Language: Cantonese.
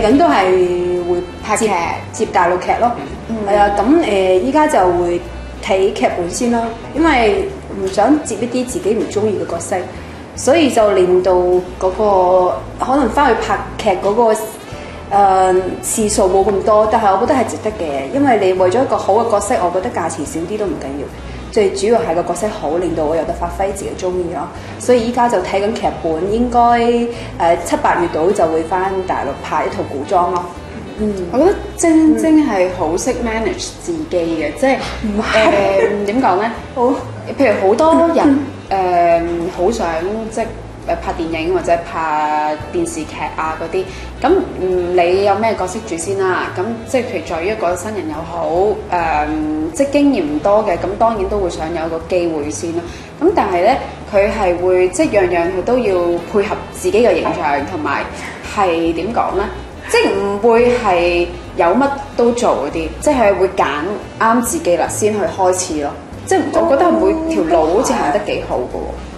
緊都係會拍劇接大陸劇咯。係啊，咁依家就會睇劇本先咯，因為唔想接一啲自己唔中意嘅角色，所以就令到嗰個可能翻去拍劇嗰個次數冇咁多，但係我覺得係值得嘅，因為你為咗一個好嘅角色，我覺得價錢少啲都唔緊要，最主要係個角色好，令到我有得發揮自己中意咯。所以依家就睇緊劇本，應該7、8月度就會翻大陸拍一套古裝咯。 我覺得晶晶係好識 manage 自己嘅，即係點講咧？好，譬如好多人好想即係拍電影或者拍電視劇啊嗰啲，咁你有咩角色住先啦？咁即係譬如在於一個新人又好，即係經驗唔多嘅，咁當然都會想有一個機會先啦。咁但係咧，佢係會即係樣樣佢都要配合自己嘅形象，同埋係點講咧？即係唔會係有乜都做嗰啲，即係會揀啱自己啦，先去開始咯。即係我覺得每條路好似行得幾好嘅喎。